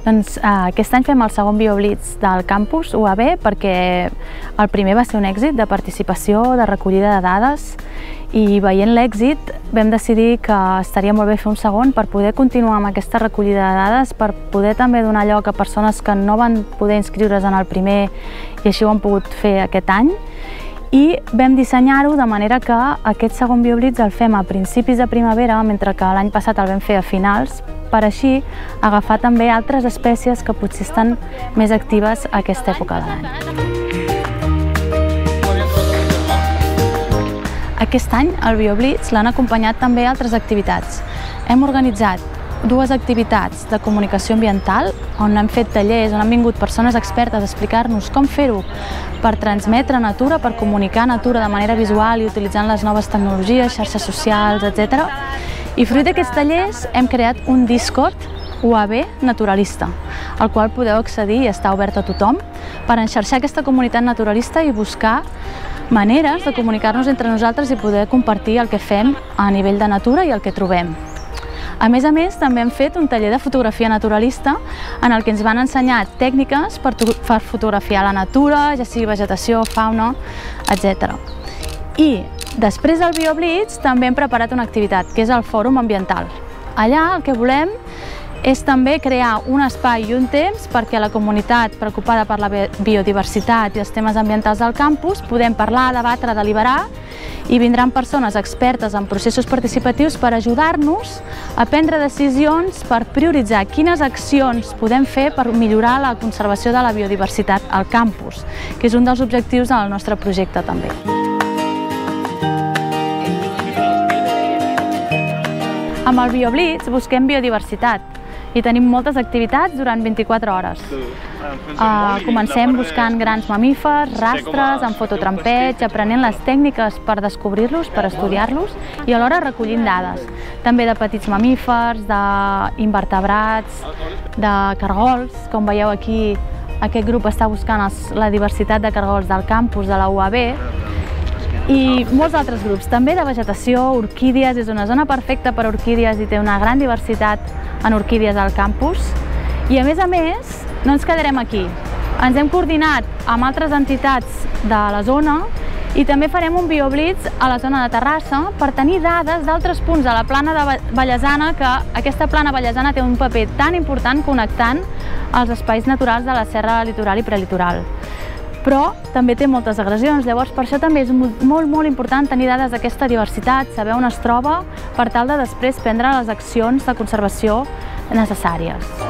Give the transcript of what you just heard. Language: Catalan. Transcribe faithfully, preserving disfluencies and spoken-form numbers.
Doncs eh, aquest any fem el segon BioBlitz del campus U A B perquè el primer va ser un èxit de participació, de recollida de dades, i veient l'èxit vam decidir que estaria molt bé fer un segon per poder continuar amb aquesta recollida de dades, per poder també donar lloc a persones que no van poder inscriure's en el primer i així ho han pogut fer aquest any. I vam dissenyar-ho de manera que aquest segon BioBlitz el fem a principis de primavera, mentre que l'any passat el vam fer a finals, per així agafar també altres espècies que potser estan més actives a aquesta època de l'any. Aquest any el BioBlitz l'han acompanyat també altres activitats. Hem organitzat dues activitats de comunicació ambiental on hem fet tallers, on han vingut persones expertes a explicar-nos com fer-ho per transmetre natura, per comunicar natura de manera visual i utilitzant les noves tecnologies, xarxes socials, etcètera. I fruit d'aquests tallers hem creat un Discord U A B naturalista, al qual podeu accedir i està obert a tothom per enxarxar aquesta comunitat naturalista i buscar maneres de comunicar-nos entre nosaltres i poder compartir el que fem a nivell de natura i el que trobem. A més a més, també hem fet un taller de fotografia naturalista en el que ens van ensenyar tècniques per fotografiar la natura, ja sigui vegetació, fauna, etcètera. I després del BioBlitz també hem preparat una activitat, que és el Fòrum Ambiental. Allà el que volem és també crear un espai i un temps perquè la comunitat preocupada per la biodiversitat i els temes ambientals del campus podem parlar, debatre, deliberar, i vindran persones expertes en processos participatius per ajudar-nos a prendre decisions per prioritzar quines accions podem fer per millorar la conservació de la biodiversitat al campus, que és un dels objectius del nostre projecte també. Amb el BioBlitz busquem biodiversitat i tenim moltes activitats durant vint-i-quatre hores. Uh, comencem buscant grans mamífers, rastres, amb fototrampeig, aprenent les tècniques per descobrir-los, per estudiar-los i alhora recollint dades, també de petits mamífers, d'invertebrats, de cargols. Com veieu aquí, aquest grup està buscant els, la diversitat de cargols del campus de la U A B i molts altres grups, també de vegetació, orquídies. És una zona perfecta per a orquídies i té una gran diversitat en orquídies al campus. I a més a més, no ens quedarem aquí. Ens hem coordinat amb altres entitats de la zona i també farem un BioBlitz a la zona de Terrassa per tenir dades d'altres punts de la plana de Vallesana, que aquesta plana vallesana té un paper tan important connectant els espais naturals de la serra litoral i prelitoral. Però també té moltes agressions, llavors per això també és molt, molt important tenir dades d'aquesta diversitat, saber on es troba, per tal de després prendre les accions de conservació necessàries.